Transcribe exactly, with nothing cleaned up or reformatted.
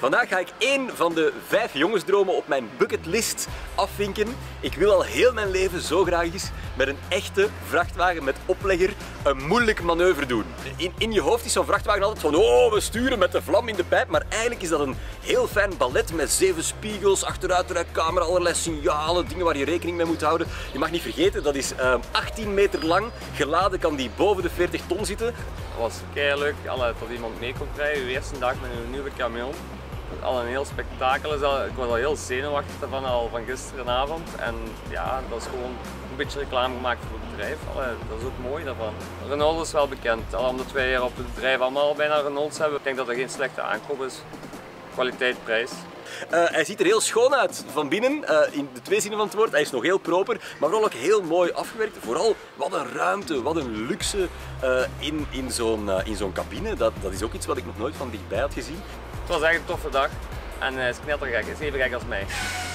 Vandaag ga ik één van de vijf jongensdromen op mijn bucketlist afvinken. Ik wil al heel mijn leven zo graag eens met een echte vrachtwagen met oplegger een moeilijk manoeuvre doen. In, in je hoofd is zo'n vrachtwagen altijd van oh, we sturen met de vlam in de pijp, maar eigenlijk is dat een heel fijn ballet met zeven spiegels, achteruitrijcamera, allerlei signalen, dingen waar je rekening mee moet houden. Je mag niet vergeten, dat is uh, achttien meter lang, geladen kan die boven de veertig ton zitten. Het was keileuk dat iemand mee kon rijden, de eerste dag met een nieuwe camion. Al een heel spektakel is al, ik was al heel zenuwachtig van al van gisteravond en ja, dat is gewoon een beetje reclame gemaakt voor het bedrijf. Allee, dat is ook mooi daarvan. Renault is wel bekend, al omdat wij hier op het bedrijf allemaal bijna Renaults hebben. Ik denk dat dat geen slechte aankoop is. Kwaliteit, prijs. Uh, hij ziet er heel schoon uit van binnen, uh, in de twee zinnen van het woord. Hij is nog heel proper, maar vooral ook heel mooi afgewerkt. Vooral wat een ruimte, wat een luxe uh, in, in zo'n uh, in zo'n cabine. Dat, dat is ook iets wat ik nog nooit van dichtbij had gezien. Het was echt een toffe dag en hij is knettergek, hij is even gek als mij.